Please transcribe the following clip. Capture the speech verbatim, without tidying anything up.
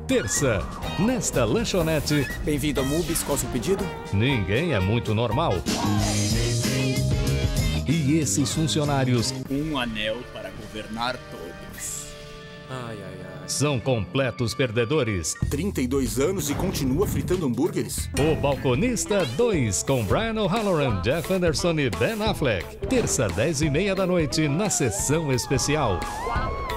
Terça, nesta lanchonete... Bem-vindo a Mubis, qual o seu pedido? Ninguém é muito normal. E esses funcionários... Um anel para governar todos. Ai, ai, ai. São completos perdedores. trinta e dois anos e continua fritando hambúrgueres? O Balconista dois, com Brian O'Halloran, Jeff Anderson e Ben Affleck. Terça, dez e meia da noite, na sessão especial.